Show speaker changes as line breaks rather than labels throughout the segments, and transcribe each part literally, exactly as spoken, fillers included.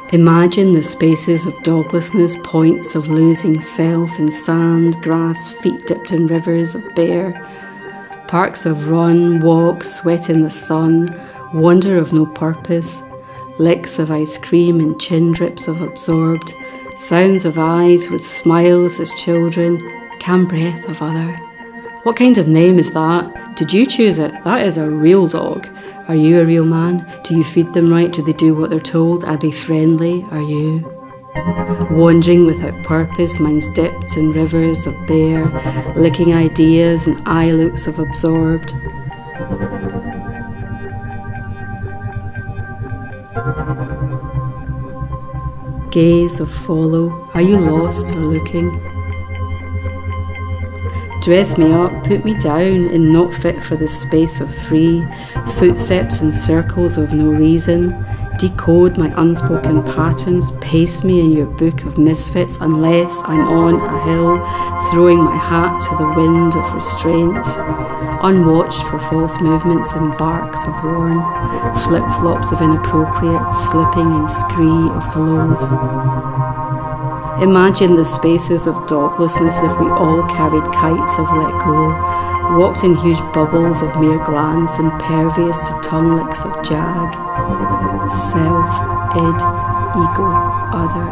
Imagine the spaces of doglessness, points of losing self in sand, grass, feet dipped in rivers of bare, parks of run, walk, sweat in the sun, wander of no purpose, licks of ice cream and chin drips of absorbed, sounds of eyes with smiles as children, calm breath of other. What kind of name is that? Did you choose it? That is a real dog. Are you a real man? Do you feed them right? Do they do what they're told? Are they friendly? Are you? Wandering without purpose, minds dipped in rivers of bare, licking ideas and eye looks of absorbed. Gaze of follow. Are you lost or looking? Dress me up, put me down, and not fit for the space of free, footsteps in circles of no reason, decode my unspoken patterns, paste me in your book of misfits unless I'm on a hill, throwing my hat to the wind of restraints, unwatched for false movements and barks of worn, flip-flops of inappropriate, slipping in scree of hellos. Imagine the spaces of doglessness if we all carried kites of let go, walked in huge bubbles of mere glance, impervious to tongue licks of jag. Self, id, ego, other.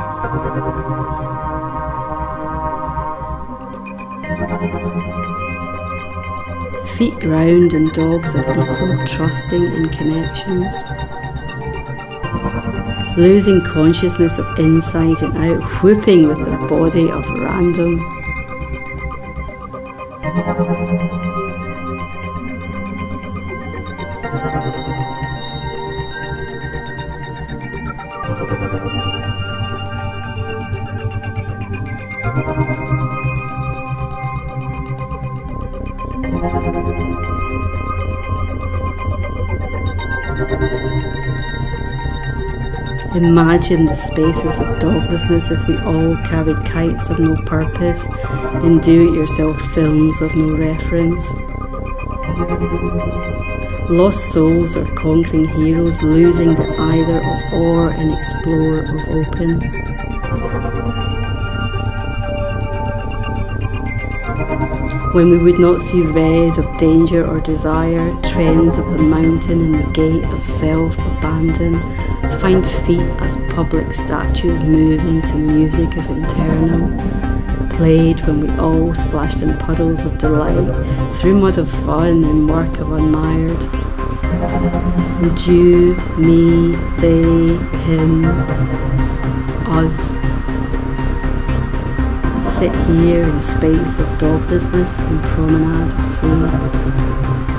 Feet ground and dogs of equal trusting in connections. Losing consciousness of inside and out, whooping with the body of random. Imagine the spaces of doglessness if we all carried kites of no purpose and do-it-yourself films of no reference. Lost souls or conquering heroes losing the either of or and explore of open. When we would not see red of danger or desire, trends of the mountain and the gate of self-abandon, find feet as public statues moving to music of internal, played when we all splashed in puddles of delight, through mud of fun and work of unmired. Would you, me, they, him, us, sit here in space of doglessness and promenade free?